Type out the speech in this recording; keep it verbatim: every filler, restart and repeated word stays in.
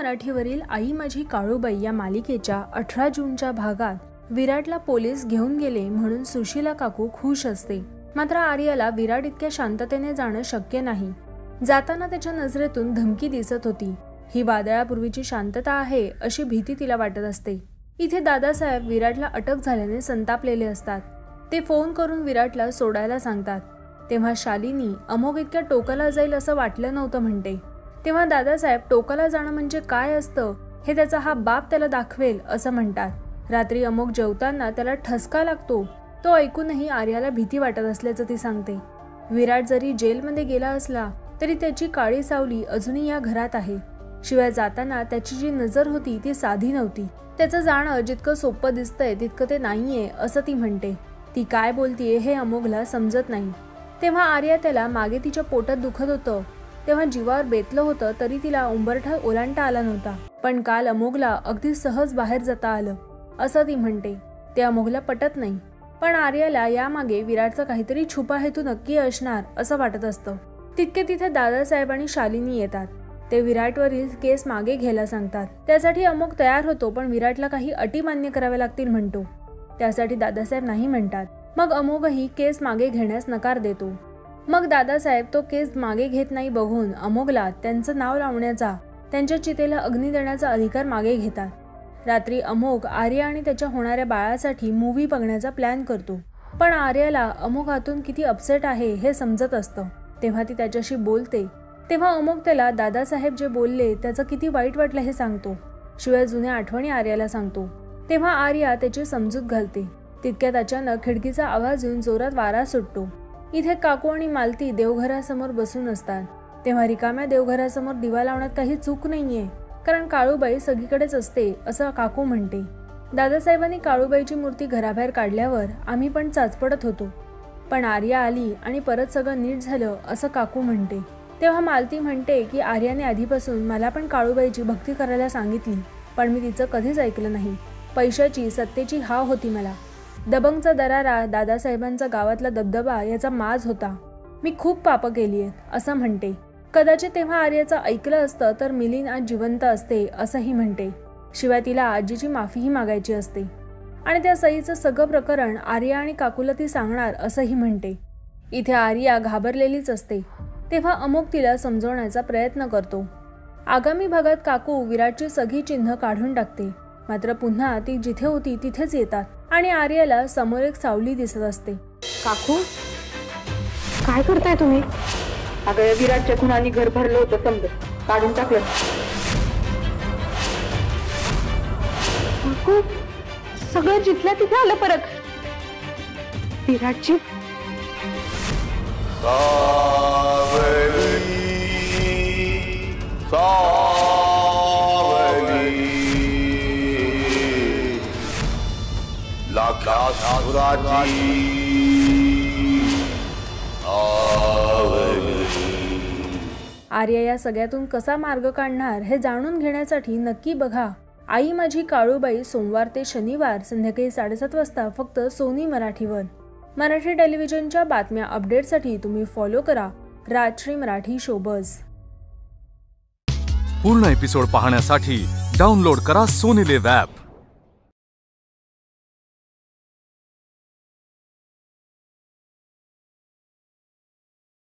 मराठीवरील आई माझी काळूबाई या मालिकेच्या अठरा जूनच्या भागात विराटला पोलीस घेऊन गेले म्हणून सुशीला काकू खुश असते. मात्र आर्याला विराट इतक्या शांततेने जाणं शक्य नाही. जाताना त्याच्या नजरेतून धमकी दिसत होती. ही वादळापूर्वीची शांतता आहे अशी भीती तिला वाटत असते. इथे दादासाहेब विराटला अटक झाल्याने संतापलेले असतात. ते फोन करून विराटला सोडायला सांगतात. तेव्हा शालिनी अमोघ इतक्या टोकाला जाईल असं वाटलं नव्हतं म्हणते. तेव्हा दादासाहेब टोकाला जाणं म्हणजे काय असतं हे त्याचा हा बाप त्याला दाखवेल असं म्हणतात. रात्री अमोघ जेवताना त्याला ठसका लागतो. तो ऐकूनही आर्याला भीती वाटत असल्याचं ती सांगते. विराट जरी जेलमध्ये गेला असला तरी त्याची काळी सावली अजूनही या घरात आहे. शिवाय जाताना त्याची जी नजर होती ती साधी नव्हती. त्याचं जाणं जितकं सोपं दिसतंय तितकं ते नाहीये असं ती म्हणते. ती काय बोलतीये हे अमोघला समजत नाही. तेव्हा आर्या त्याला मागे तिच्या पोटात दुखत होतं तेव्हा जीवावर बेतलं होतं तरी तिला उंबरठा ओलांडता आला नव्हता. पण काल अमोघला अगदी सहज बाहेर जाता आलं असं ती म्हणते. ते अमोघला पटत नाही. पण आर्याला यामागे विराटचा काहीतरी छुपा हेतू नक्की असणार असं वाटत असतं. तितके तिथे दादासाहेब आणि शालिनी येतात. ते विराटवरील केस मागे घ्यायला सांगतात. त्यासाठी अमोघ तयार होतो पण विराटला काही अटी मान्य कराव्या लागतील म्हणतो. त्यासाठी दादासाहेब नाही म्हणतात. मग अमोघही केस मागे घेण्यास नकार देतो. मग दादासाहेब तो केस मागे घेत नाही बघून अमोघला त्यांचं नाव लावण्याचा, त्यांच्या चितेला अग्नी देण्याचा अधिकार मागे घेतात. रात्री अमोघ आर्या आणि त्याच्या होणाऱ्या बाळासाठी मूव्ही बघण्याचा प्लॅन करतो. पण आर्याला अमोघ आतून किती अपसेट आहे हे समजत असतं. तेव्हा ती त्याच्याशी बोलते. तेव्हा अमोघ त्याला दादासाहेब जे बोलले त्याचं किती वाईट वाटलं हे सांगतो. शिवाय जुन्या आठवणी आर्याला सांगतो. तेव्हा आर्या त्याची समजूत घालते. तितक्यात अचानक खिडकीचा आवाज येऊन जोरात वारा सुटतो. इथे काकू आणि मालती देवघरासमोर बसून असतात. तेव्हा रिकाम्या देवघरासमोर दिवा लावण्यात काही चूक नाहीये कारण काळूबाई सगळीकडेच असते असं काकू म्हणते. दादासाहेबांनी काळूबाईची मूर्ती घराबाहेर काढल्यावर आम्ही पण चाचपडत होतो. पण आर्या आली आणि परत सगळं नीट झालं असं काकू म्हणते. तेव्हा मालती म्हणते की आर्याने आधीपासून मला पण काळूबाईची भक्ती करायला सांगितली पण मी तिचं कधीच ऐकलं नाही. पैशाची सत्तेची हाव होती मला. दबंगचा दरारा, दादासाहेबांचा गावातला दबदबा याचा माज होता. मी खूप पापं केली आहेत असं म्हणते. कदाचित तेव्हा आर्याचं ऐकलं असतं तर मिलिंद आज जिवंत असते असंही म्हणते. शिवाय तिला आजीची माफीही मागायची असते आणि त्या सईचं सगळं प्रकरण आर्या आणि काकूला ती सांगणार असंही म्हणते. इथे आर्या घाबरलेलीच असते. तेव्हा अमोघ तिला समजवण्याचा प्रयत्न करतो. आगामी भागात काकू विराटची सगळी चिन्ह काढून टाकते. मात्र पुन्हा ती जिथे होती तिथेच येतात आणि आर्याला समोर एक सावली दिसत असते. काकू काय करताय तुम्ही? अगं विराटच्या खुनानी घर भरलं होतं समज काढून टाकलं. काकू सगळं जिथल्या तिथे आलं परत. विराटची आर्या या सगळ्यातून कसा मार्ग काढणार हे जाणून घेण्यासाठी नक्की बघा आई माझी काळूबाई सोमवार ते शनिवार संध्याकाळी साडेसात वाजता फक्त सोनी मराठीवर. मराठी टेलिव्हिजनच्या बातम्या अपडेटसाठी तुम्ही फॉलो करा राजश्री मराठी शोबज. पूर्ण एपिसोड पाहण्यासाठी डाउनलोड करा सोनी लिव्ह ॲप.